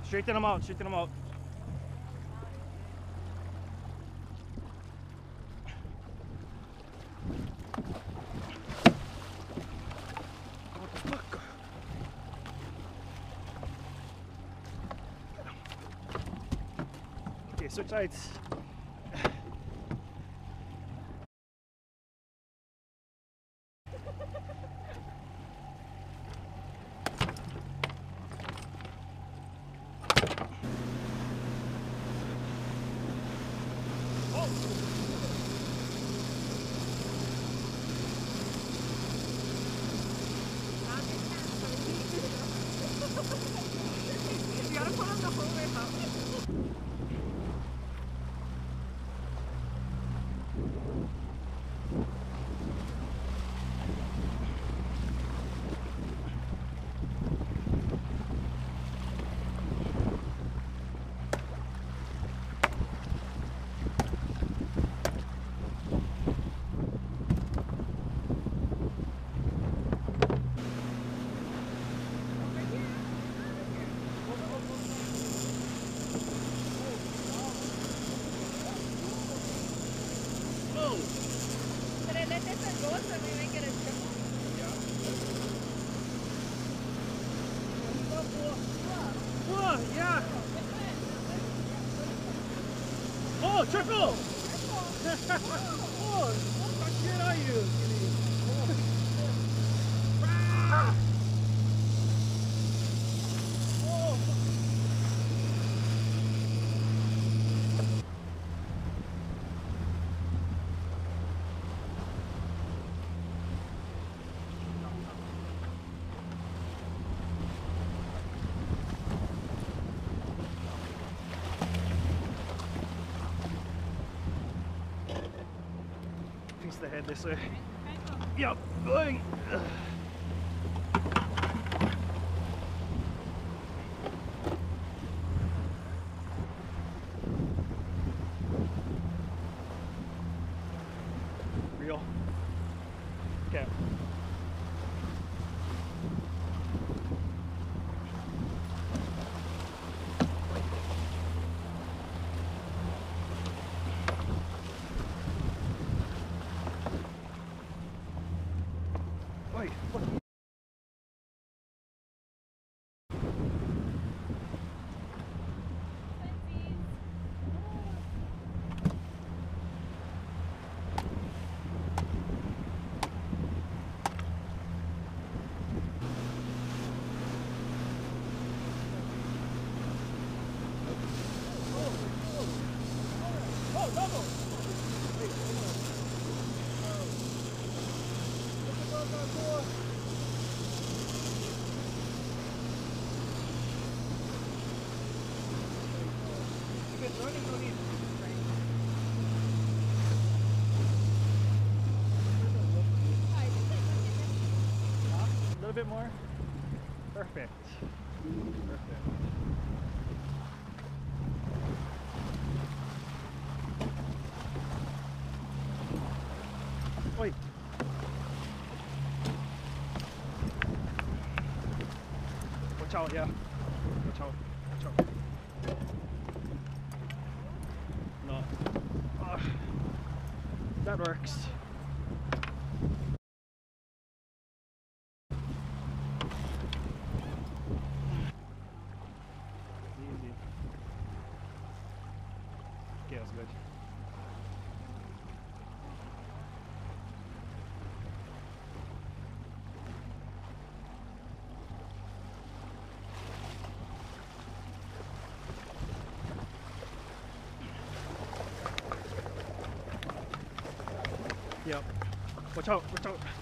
Straighten them out, straighten them out. What the fuck? Okay, switch sides. You gotta put on the whole way up. Should I let this one go so we make it a triple? Whoa, yeah. Oh, triple! Oh, what the shit are you? Ah! Oh. Piece the head this way. Yep, going. Real. Okay. Wait, look. A little bit more. Perfect. Perfect. Wait. Watch out, yeah. Watch out. Watch out. No. That works. Easy. Okay, that's good. Yep. Watch out, watch out.